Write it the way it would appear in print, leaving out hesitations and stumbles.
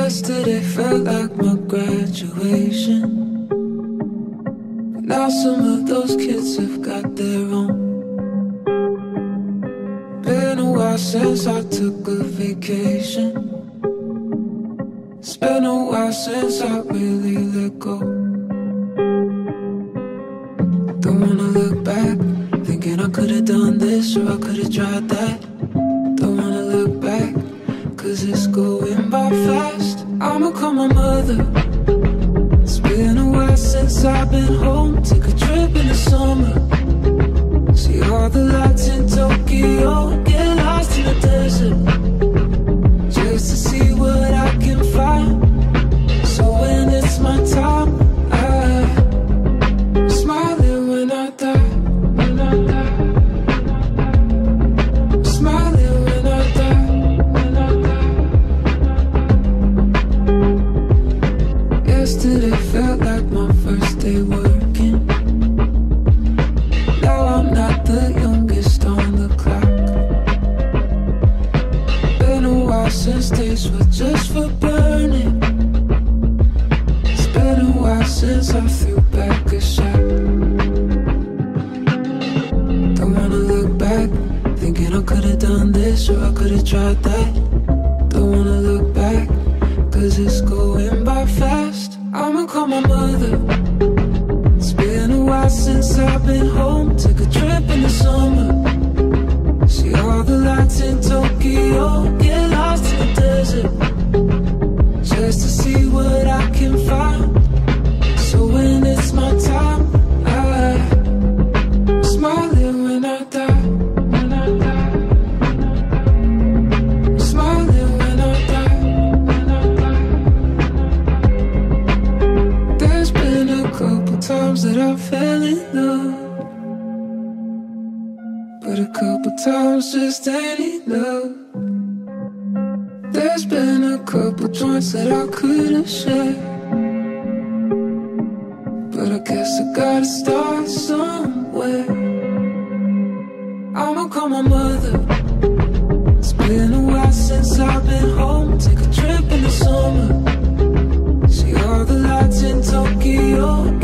Yesterday felt like my graduation. Now some of those kids have got their own. Been a while since I took a vacation. It's been a while since I really let go. Don't wanna look back, thinking I could've done this or I could've tried that. Don't wanna look back, cause it's going by fast. I'ma call my mother. It's been a while since I've been home. Take a trip in the summer. See all the lights in Tokyo. Get lost in the desert, just to see what I can find. So when it's my time, I'm smiling when I die. When I die, I'm smiling when I die. When I die. Yesterday felt like my first day working. Now I'm not the youngest on the clock. Been a while since days were just for burning. It's been a while since I threw back a shot. Don't wanna look back, thinking I could've done this or I could've tried that. Don't wanna look back, cause it's going by fast. I'ma call my mother. It's been a while since I've been home. Took a trip in the summer. See all the lights in Tokyo. Get lost in the desert, just to see what I can find. So when it's my time, I'm smiling when I die. When I die, I'm smiling when I die. When I die. There's been a couple times that I fell in love, but a couple times just ain't enough. There's been a couple joints that I could've shared, but I guess I gotta start somewhere. I'ma call my mother. It's been a while since I've been home. Take a trip in the summer. See all the lights in Tokyo.